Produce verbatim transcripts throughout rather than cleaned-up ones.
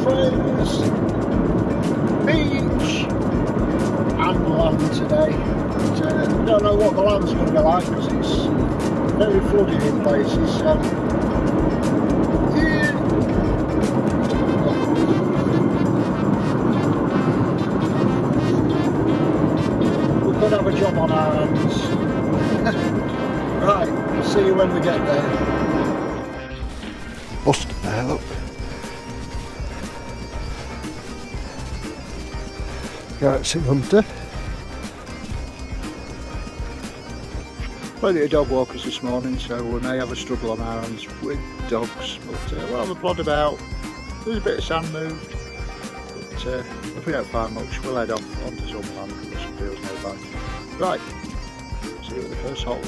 friends, beach and land today. But, uh, don't know what the land's going to be like because it's very flooded in places. So yeah. We could have a job on our hands. Right, we'll see you when we get there. Busted there, look. Galaxy Hunter. Plenty of dog walkers this morning, so we may have a struggle on our hands with dogs, but uh, we'll have a plod about. There's a bit of sand moved, but uh, if we don't find much, we'll head off onto some land and some fields nearby. Right, see you at the first hole.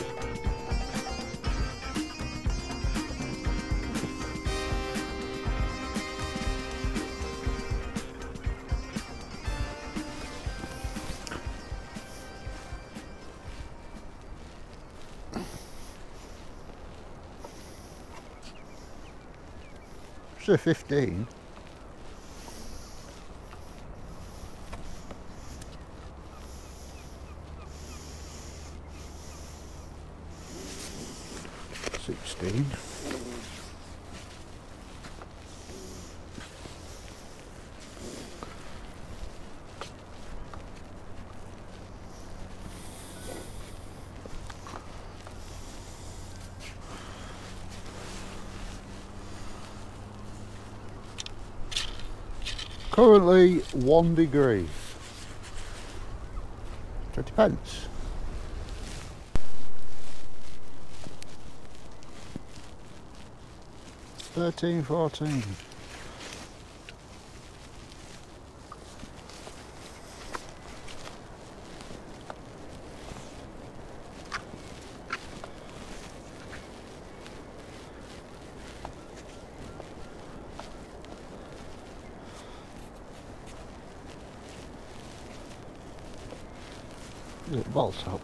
So fifteen. Sixteen. Currently one degree. twenty pence. Thirteen, fourteen. Is it ball top?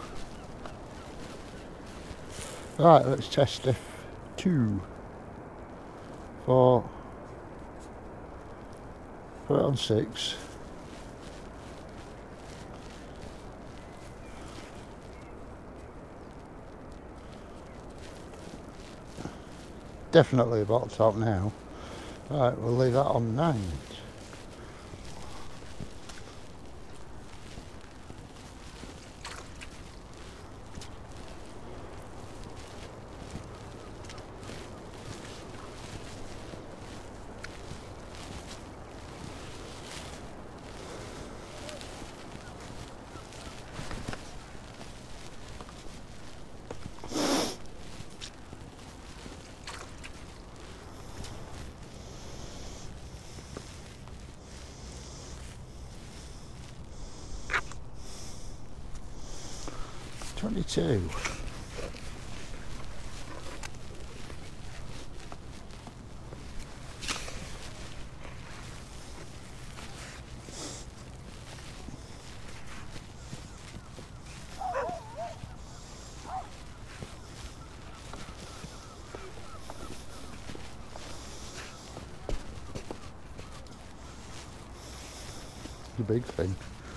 Right, let's test if two, four, put it on six. Definitely a bottle top now. Right, we'll leave that on nine. twenty-two. The big thing.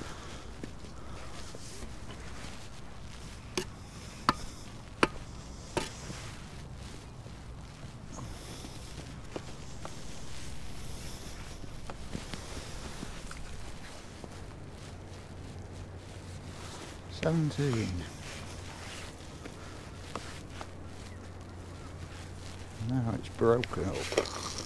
seventeen. Now it's broken up.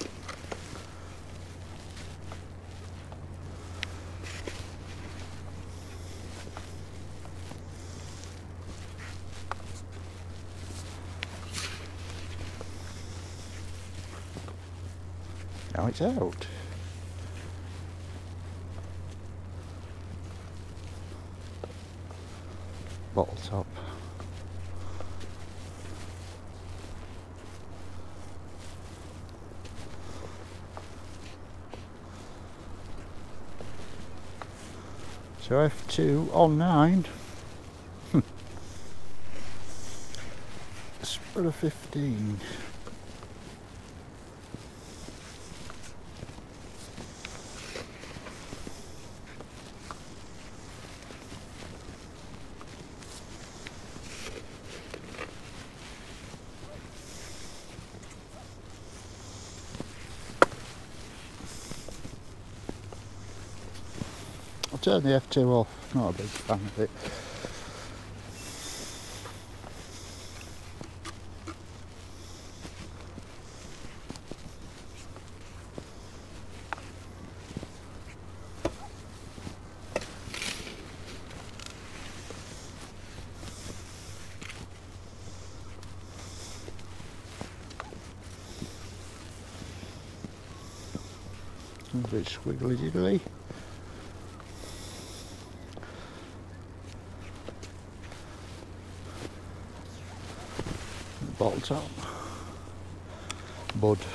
Now it's out. Bottle top. So F two on nine. Spread of fifteen. turn the F two off, not a big fan of it. A bit squiggly diddly. Bottle top. Bud.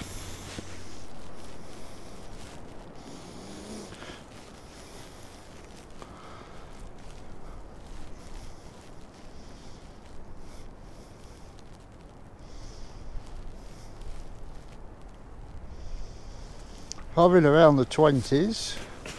Hovering around the twenties.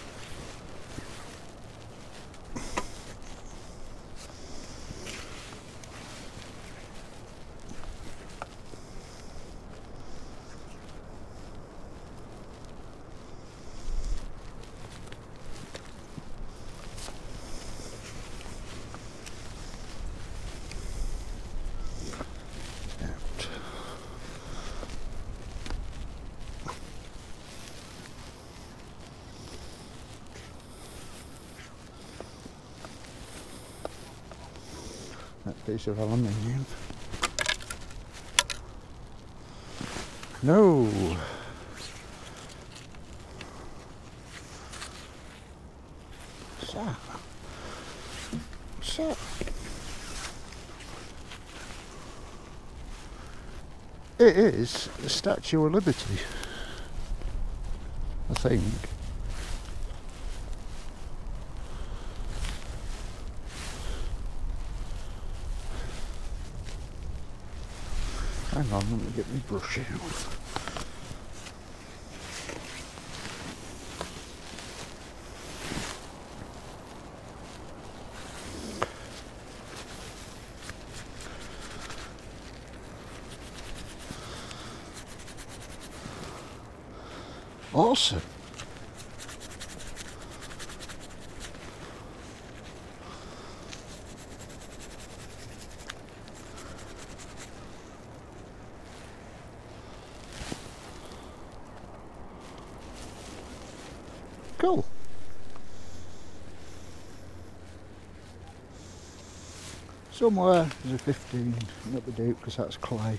That piece of aluminium. No. What's that? What's that? It is the Statue of Liberty, I think. Hang on, let me get my brush out. Awesome. Cool. Somewhere there's a fifteen, not the Duke because that's clay.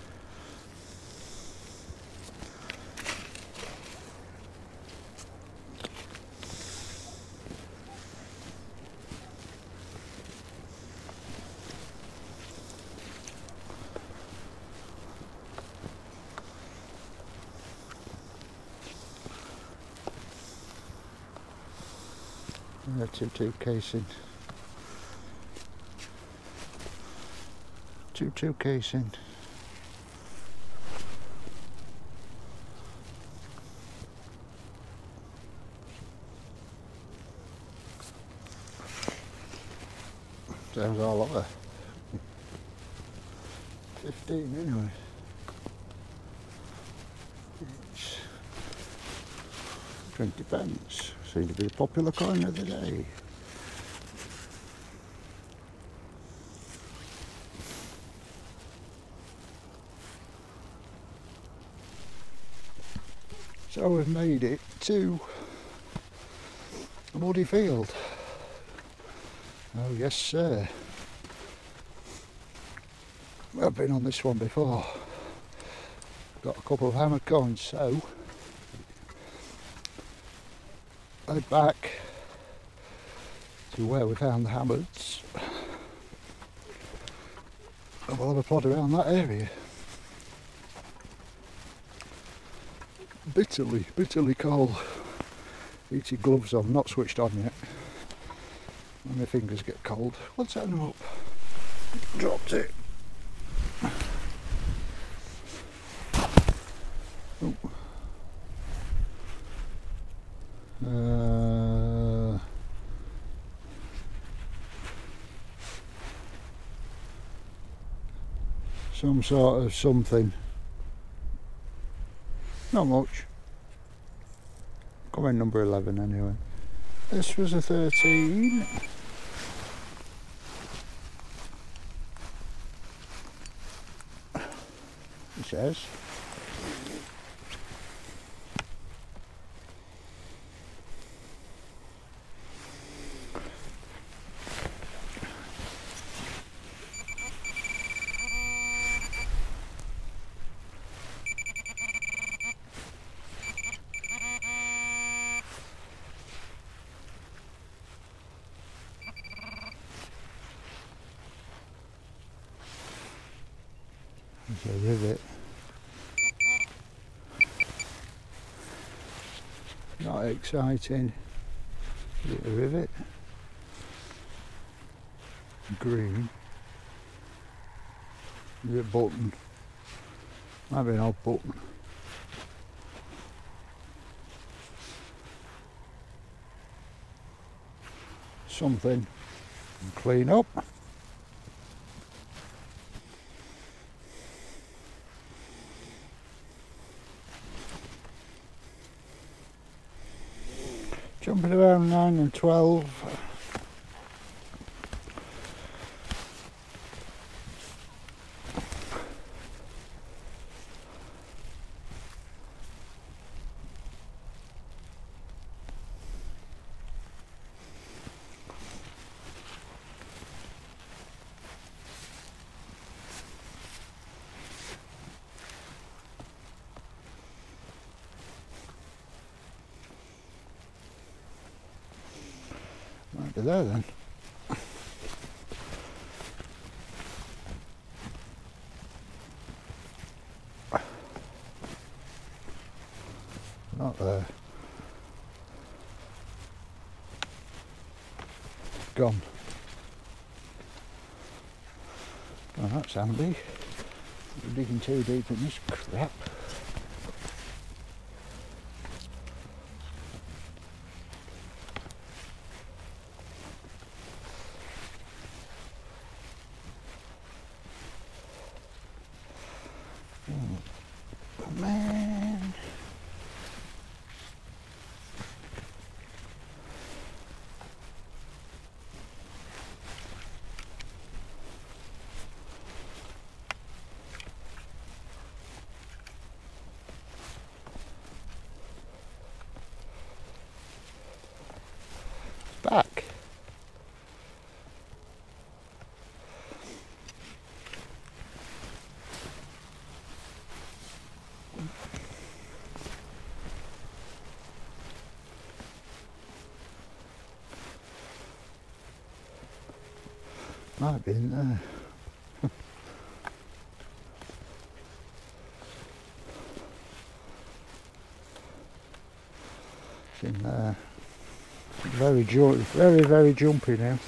Uh, two two casing. two two casing. Sounds all over. fifteen anyway. It's twenty pence. Seems to be a popular coin of the day. So we've made it to a muddy field. Oh yes sir. I've been on this one before. Got a couple of hammered coins, so head back to where we found the hammereds and we'll have a plod around that area. Bitterly, bitterly cold. Heated gloves on, not switched on yet. And my fingers get cold. What's that up? Dropped it. Oh. Uh, some sort of something. Not much. Comment number eleven anyway. This was a thirteen. It says. There's a rivet. Not exciting. Is it a rivet? Green. Is it a button? Might be an odd button. Something. Clean up. Jumping around nine and twelve. Might be there then. Not there. Gone. Well, that's handy. We're digging too deep in this crap. Oh, man. It's back. Might be in there. It's in there. Very ju very very jumpy now.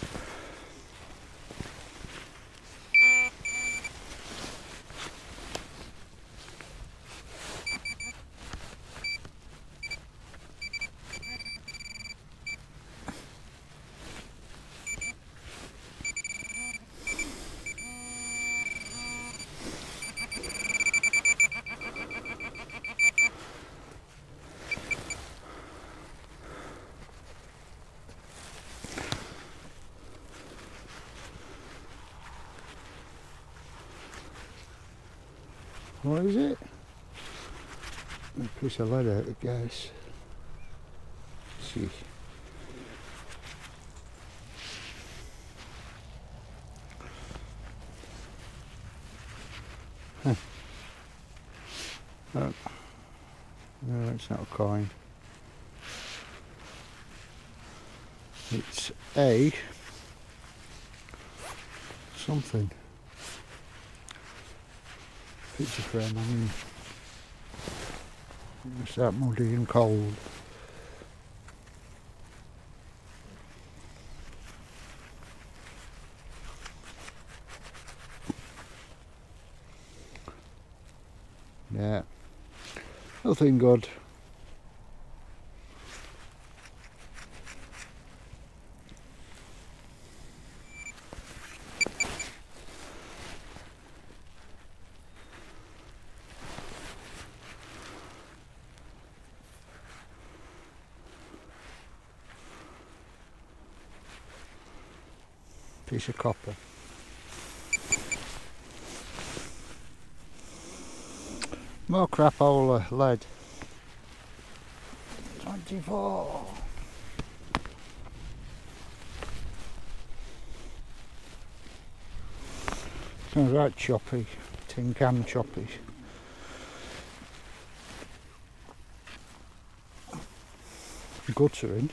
What is it? A piece of lead out, I guess. Let's see. Huh. Oh. No, it's not a coin. It's a something. Picture frame, I mean, it's that muddy and cold. Yeah, nothing good. piece of copper. More crapola lead. twenty-four. Sounds right choppy, tin can choppy. Guttering.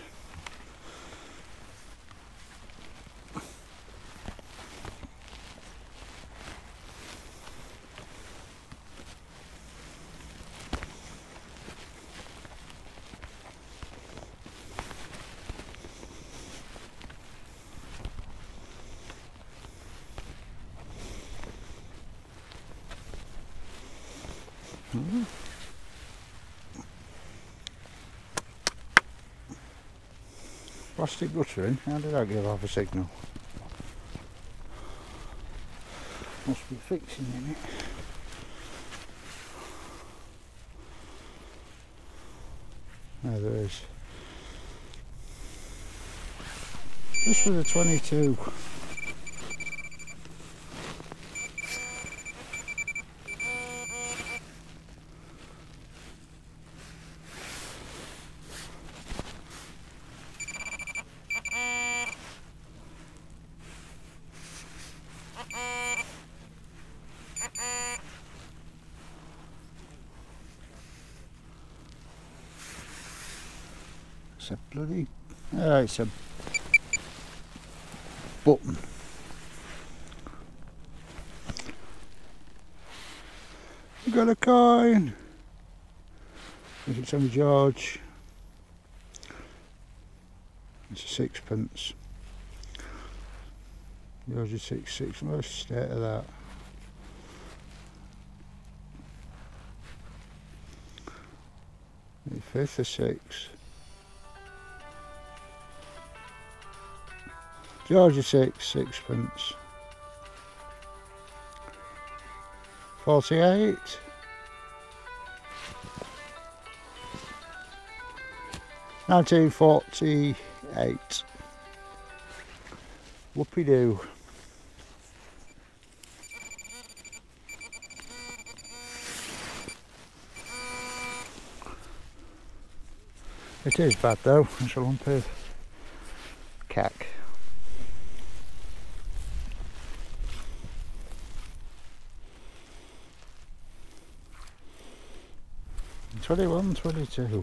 Mm-hmm. Plastic guttering, how did that give off a signal? Must be fixing in it. There there is. This was a twenty-two. It's a bloody, oh, it's a button. You got a coin. Is it Saint George? It's a sixpence. George is six six. What's the state of that? The fifth of six. George is six, sixpence. Forty-eight. Nineteen forty-eight. Whoopie doo. It is bad though, it's a lump of cack. twenty-one, twenty-two.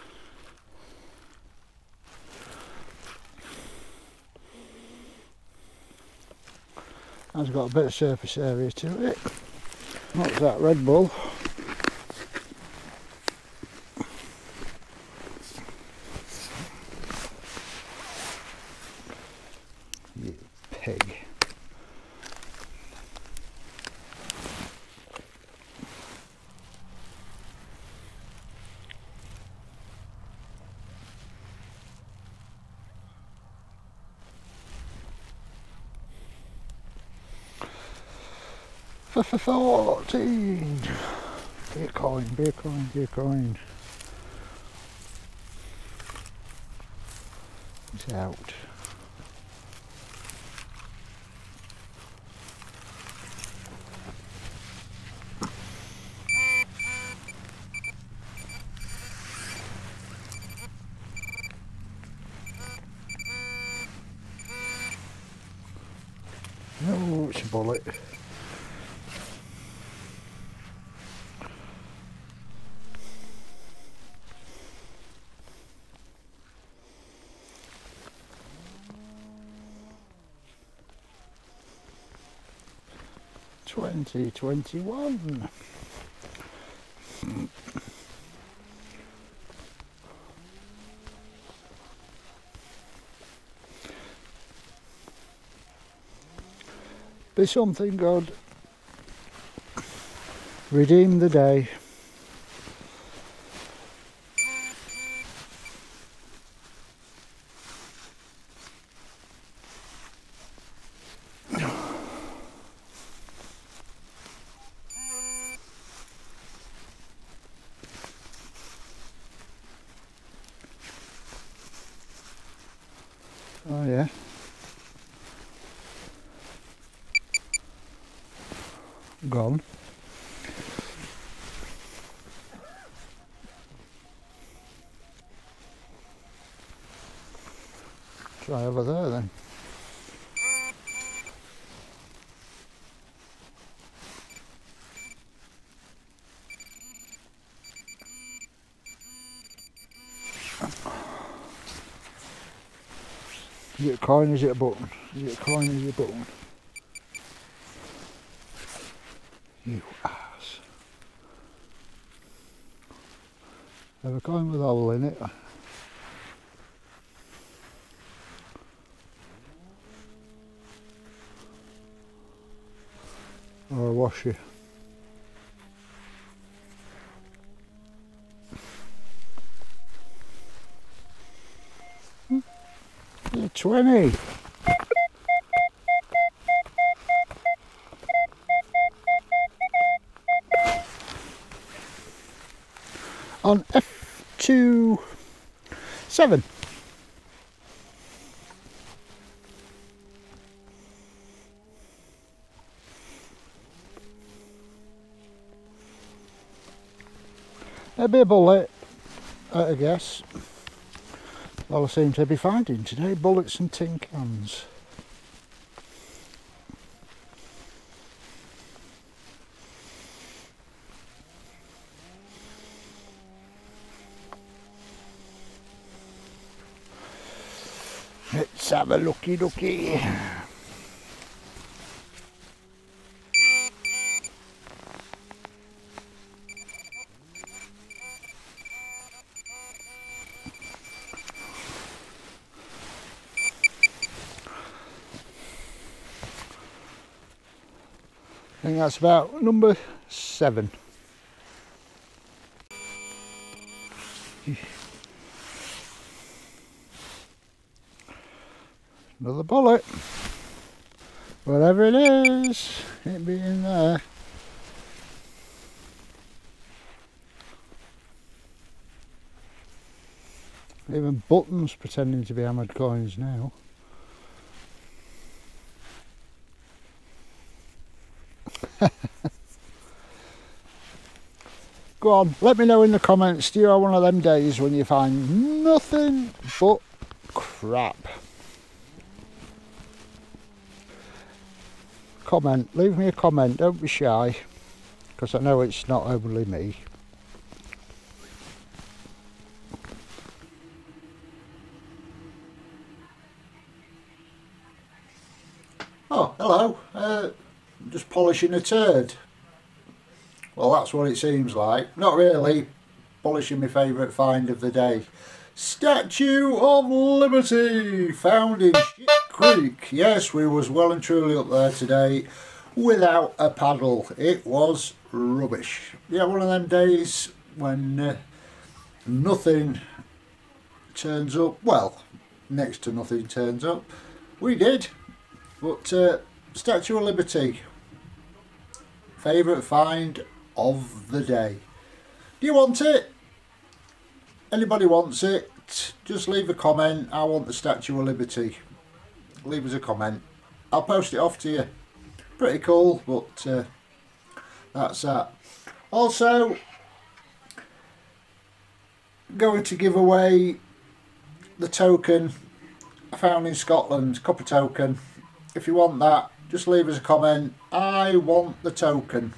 That's got a bit of surface area to it. What's that, Red Bull? You pig. For fourteen. Be a coin, be a coin, be a coin. It's out. No, it's a bullet. twenty twenty-one. Be something good. Redeem the day. Oh yeah. gone. Try over there then. Is it a coin or is it a button? Is it a coin or is it a button? You ass. Have a coin with a hole in it. Or a washer. twenty. On F two seven. A bit of bullet, I guess. All I seem to be finding today, bullets and tin cans. Let's have a looky looky. I think that's about number seven. Another bullet. Whatever it is, it be in there. Even buttons pretending to be hammered coins now. Go on, let me know in the comments, do you have one of them days when you find nothing but crap? Comment, leave me a comment, don't be shy, because I know it's not only me. Oh, hello, uh, I'm just polishing a turd. Well, that's what it seems like. Not really. Polishing my favourite find of the day. Statue of Liberty, found in Shit Creek. Yes, we was well and truly up there today without a paddle. It was rubbish. Yeah, one of them days when uh, nothing turns up. Well, next to nothing turns up. We did. But uh, Statue of Liberty, favourite find of the day. Do you want it? Anybody wants it? Just leave a comment. I want the Statue of Liberty. Leave us a comment. I'll post it off to you. Pretty cool, but uh, that's that. Also, going to give away the token I found in Scotland, copper token. If you want that, just leave us a comment. I want the token.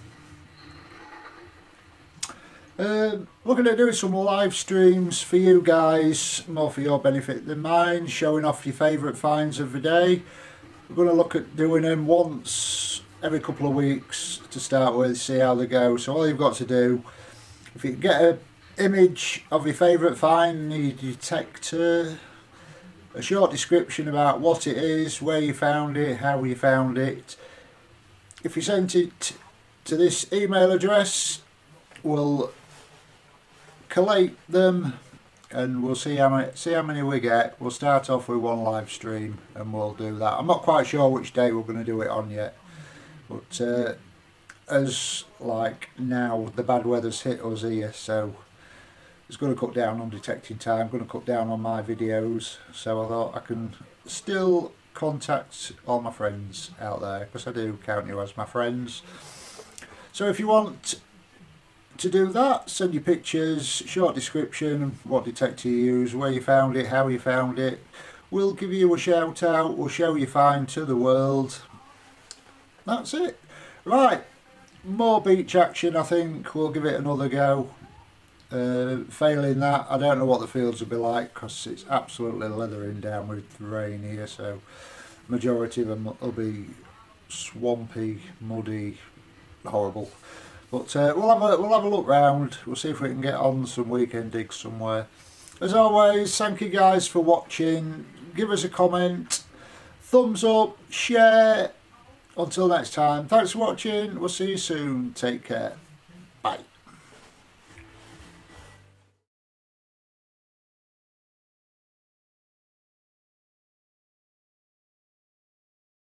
Um, looking at doing some live streams for you guys, more for your benefit than mine, showing off your favourite finds of the day. We're going to look at doing them once every couple of weeks to start with, see how they go. So all you've got to do, if you get an image of your favourite find, your detector, a short description about what it is, where you found it, how you found it. If you send it to this email address, we'll collate them and we'll see how many see how many we get. We'll start off with one live stream and we'll do that. I'm not quite sure which day we're going to do it on yet, but uh, as like now the bad weather's hit us here, so it's going to cut down on detecting time, going to cut down on my videos, so I thought I can still contact all my friends out there, because I do count you as my friends. So if you want to do that, send your pictures, short description, what detector you use, where you found it, how you found it. We'll give you a shout out, we'll show you find to the world. That's it. Right, more beach action. I think we'll give it another go. Uh, failing that, I don't know what the fields will be like, because it's absolutely leathering down with rain here, so majority of them will be swampy, muddy, horrible. But uh, we'll have a we'll have a look round. We'll see if we can get on some weekend digs somewhere. As always, thank you guys for watching. Give us a comment, thumbs up, share. Until next time, thanks for watching. We'll see you soon. Take care. Bye.